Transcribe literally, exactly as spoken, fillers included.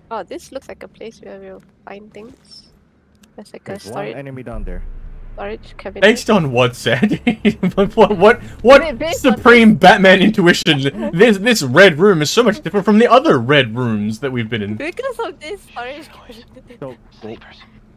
Oh, this looks like a place where we'll find things. There's like a There's one storage enemy down there. storage cabinet. Based on what said? what what what, what Based on supreme Batman intuition? This this red room is so much different from the other red rooms that we've been in. Because of this storage cabinet. So, oh,